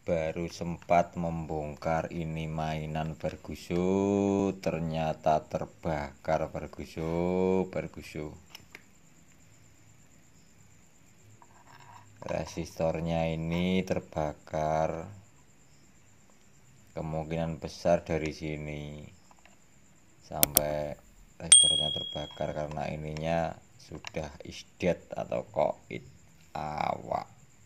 baru sempat membongkar ini mainan Ferguso, ternyata terbakar Ferguso. Resistornya ini terbakar, kemungkinan besar dari sini sampai resistornya terbakar karena ininya sudah isdet atau koit awak.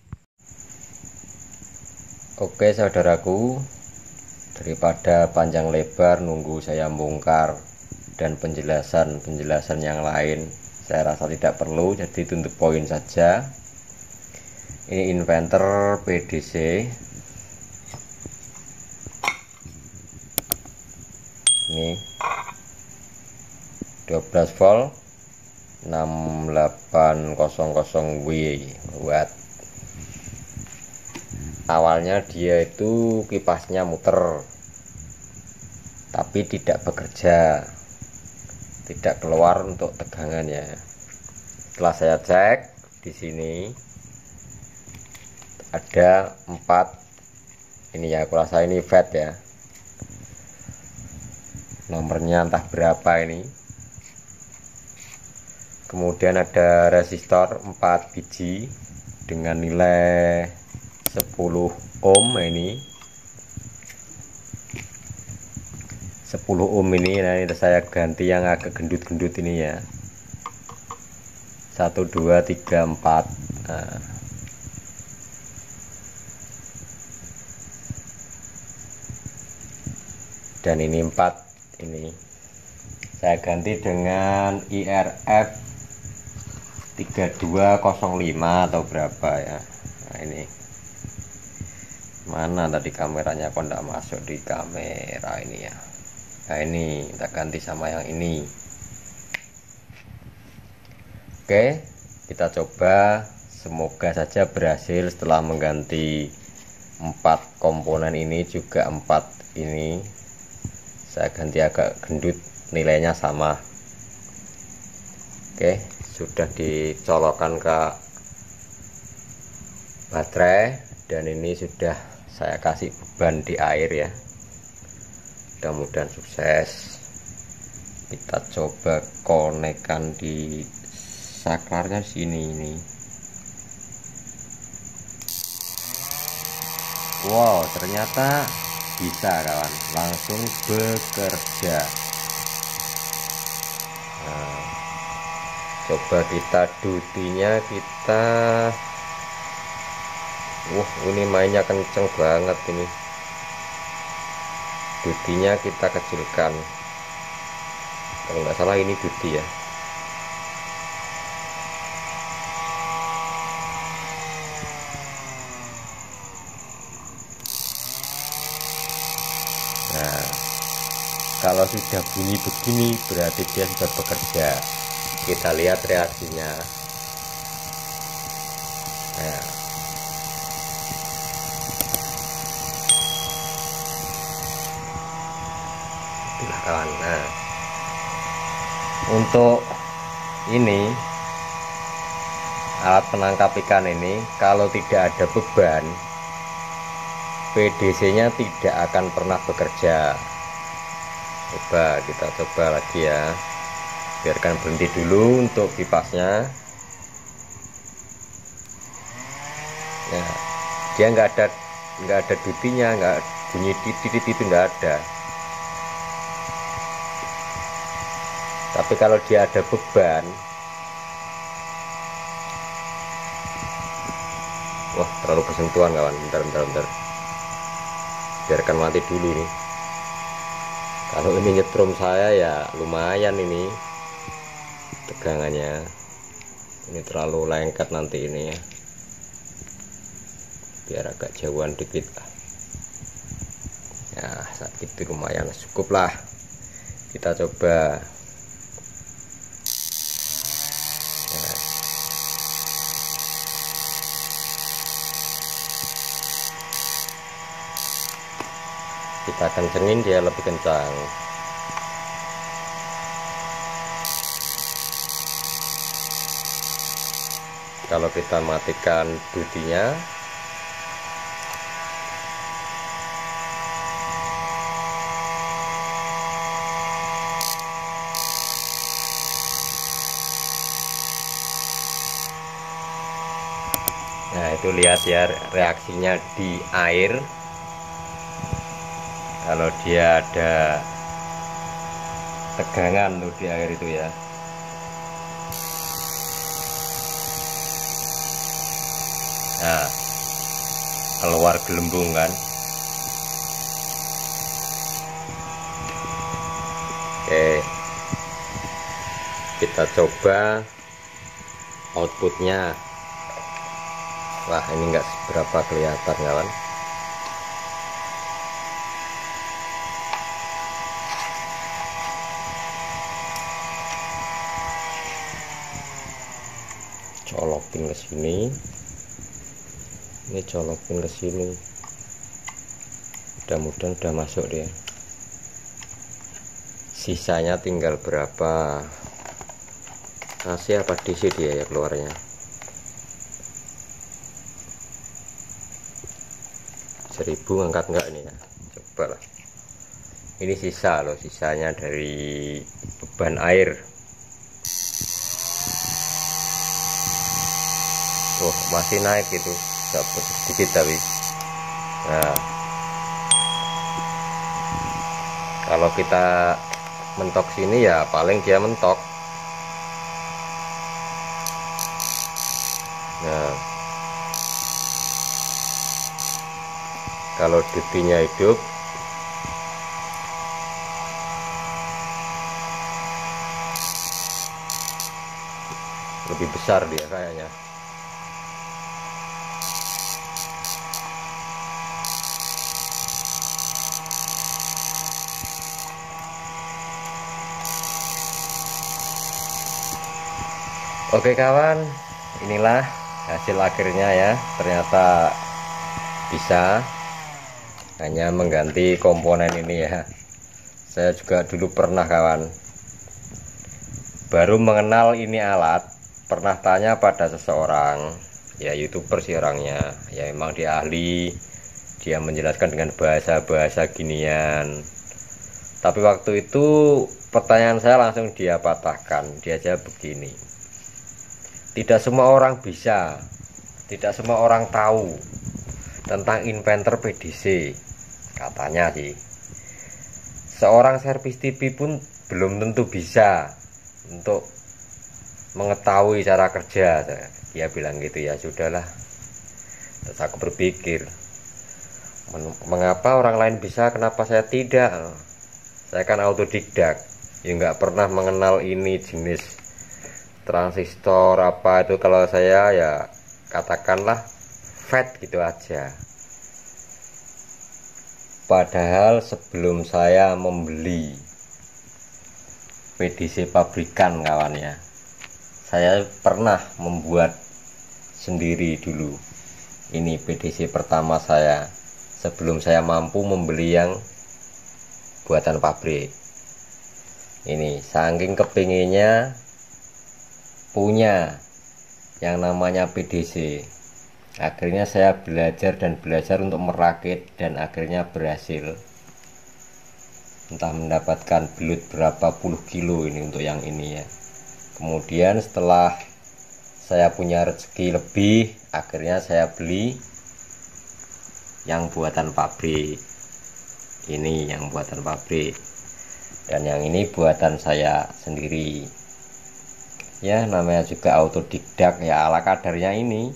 Oke saudaraku, daripada panjang lebar nunggu saya bongkar dan penjelasan yang lain, saya rasa tidak perlu, jadi tutup poin saja. Ini inverter PDC, ini 12 volt 6800 watt. Awalnya dia itu kipasnya muter tapi tidak bekerja, tidak keluar untuk tegangannya. Setelah saya cek, di sini ada 4 ini ya, aku rasa ini VAT ya, nomornya entah berapa ini. Kemudian ada resistor 4 biji dengan nilai 10 ohm. Ini 10 ohm ini. Nah, ini saya ganti yang agak gendut-gendut ini ya, 1 2 3 4. Nah, dan ini 4 ini saya ganti dengan IRF 3205 atau berapa ya. Nah, ini mana tadi kameranya kok enggak masuk di kamera ini ya. Nah, ini kita ganti sama yang ini. Oke, kita coba, semoga saja berhasil. Setelah mengganti 4 komponen ini, juga 4 ini saya ganti agak gendut, nilainya sama. Oke, sudah dicolokkan ke baterai dan ini sudah saya kasih beban di air ya. Mudah-mudahan sukses. Kita coba konekkan di saklarnya sini ini. Wow, ternyata bisa kawan, langsung bekerja. Nah, coba kita dutinya, kita ini mainnya kenceng banget ini. Dutinya kita kecilkan, kalau nggak salah ini duti ya. Nah, kalau sudah bunyi begini berarti dia sudah bekerja. Kita lihat reaksinya. Nah, itulah kawan. Nah, untuk ini alat penangkap ikan ini, kalau tidak ada beban, PDC-nya tidak akan pernah bekerja. Kita coba lagi ya. Biarkan berhenti dulu untuk kipasnya. Ya, dia nggak ada dutinya, nggak bunyi titit itu nggak ada. Tapi kalau dia ada beban, wah terlalu kesentuhan kawan. Bentar. Biarkan mati dulu nih. Kalau ini nyetrum saya ya lumayan ini tegangannya. Ini terlalu lengket nanti ini ya. Biar agak jauhan dikit lah. Ya sakit lumayan, cukup lah. Kita coba. Nah, kita kencengin dia lebih kencang. Kalau kita matikan dutinya, itu lihat ya reaksinya di air. Kalau dia ada tegangan tuh di air itu ya. Nah, keluar gelembung kan. Oke, kita coba outputnya. Wah, ini enggak seberapa kelihatan kawan. Colokin ke sini. Ini colokin ke sini. Mudah-mudahan udah masuk dia. Sisanya tinggal berapa? AC apa DC dia ya keluarnya? Seribu ngangkat enggak ini ya? Coba lah. Ini sisa loh, sisanya dari beban air. Oh, masih naik itu, dapat sedikit tapi. Nah, kalau kita mentok sini ya paling dia mentok. Nah, kalau debitnya hidup, lebih besar dia kayaknya. Oke kawan, inilah hasil akhirnya ya. Ternyata bisa, hanya mengganti komponen ini ya. Saya juga dulu pernah kawan, baru mengenal ini alat, pernah tanya pada seseorang, ya YouTuber sih orangnya, ya emang dia ahli, dia menjelaskan dengan bahasa-bahasa ginian. Tapi waktu itu pertanyaan saya langsung dia patahkan. Dia jawab begini, tidak semua orang bisa, tidak semua orang tahu tentang inverter PDC, katanya sih. Seorang servis TV pun belum tentu bisa untuk mengetahui cara kerja. Dia bilang gitu. Ya sudahlah, terus aku berpikir, mengapa orang lain bisa, kenapa saya tidak? Saya kan autodidak, ya nggak pernah mengenal ini jenis transistor apa itu. Kalau saya ya katakanlah FET gitu aja. Padahal sebelum saya membeli PDC pabrikan kawan ya, saya pernah membuat sendiri dulu. Ini PDC pertama saya sebelum saya mampu membeli yang buatan pabrik. Ini saking kepinginnya punya yang namanya PDC, akhirnya saya belajar dan belajar untuk merakit, dan akhirnya berhasil. Entah mendapatkan belut berapa puluh kilo ini untuk yang ini ya. Kemudian setelah saya punya rezeki lebih, akhirnya saya beli yang buatan pabrik. Ini yang buatan pabrik, dan yang ini buatan saya sendiri. Ya namanya juga autodidak ya, ala kadarnya ini.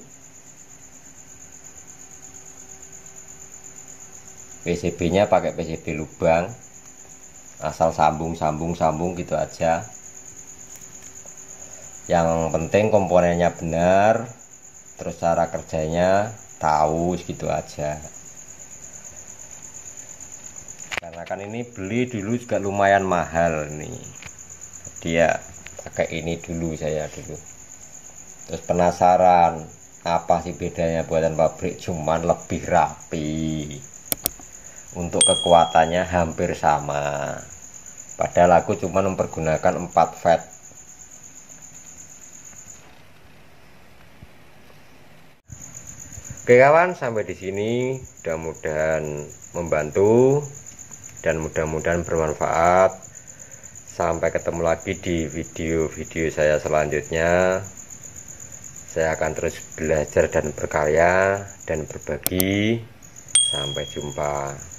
PCB nya pakai PCB lubang, asal sambung gitu aja. Yang penting komponennya benar, terus cara kerjanya tahu, segitu aja. Karena kan ini beli dulu juga lumayan mahal nih, dia pakai ini dulu saya dulu. Terus penasaran apa sih bedanya buatan pabrik, cuman lebih rapi. Untuk kekuatannya hampir sama. Padahal aku cuma mempergunakan 4 FET. Oke kawan, sampai di sini mudah-mudahan membantu dan mudah-mudahan bermanfaat. Sampai ketemu lagi di video-video saya selanjutnya. Saya akan terus belajar dan berkarya dan berbagi. Sampai jumpa.